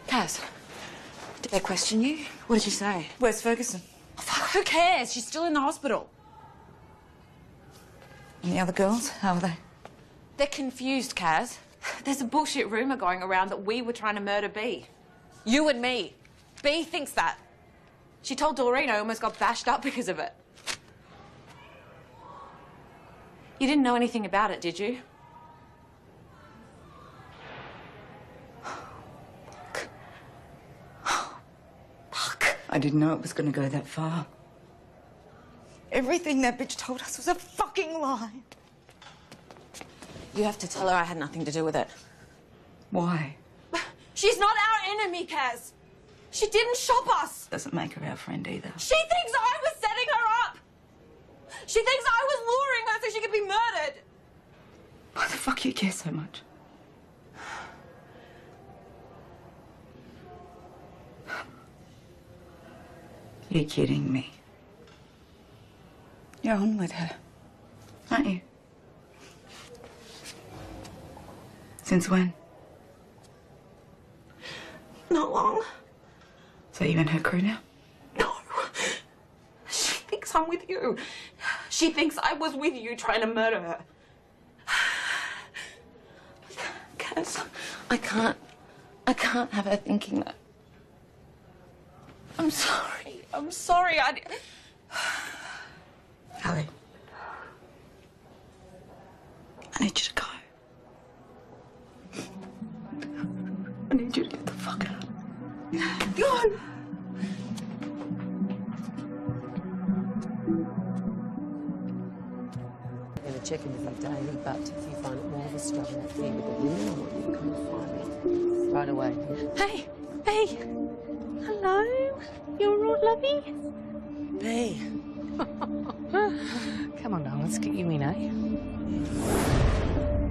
Kaz, did they question you? What did you say? Where's Ferguson? Oh, fuck, who cares? She's still in the hospital. And the other girls, how are they? They're confused, Kaz. There's a bullshit rumour going around that we were trying to murder Bea. You and me. Bea thinks that. She told Doreen I almost got bashed up because of it. You didn't know anything about it, did you? Fuck. I didn't know it was going to go that far. Everything that bitch told us was a fucking lie. You have to tell her I had nothing to do with it. Why? She's not our enemy, Kaz. She didn't shop us. Doesn't make her our friend either. She thinks I was setting her up. She thinks I was luring her so she could be murdered. Why the fuck you care so much? You're kidding me. You're on with her, aren't you? Since when? Not long. So you're in her crew now? No. She thinks I'm with you. She thinks I was with you trying to murder her. Kaz, I can't have her thinking that. I'm sorry. I'm sorry. Ali, I need you to go. I need you to get the fuck out. Go! I'm going to check in with you daily, but if you find it more of a struggle for you with the women, I want you to come and find me right away. Hey, Bea. Hello. You all right, lovey? Bea. Come on now, let's get you in, eh?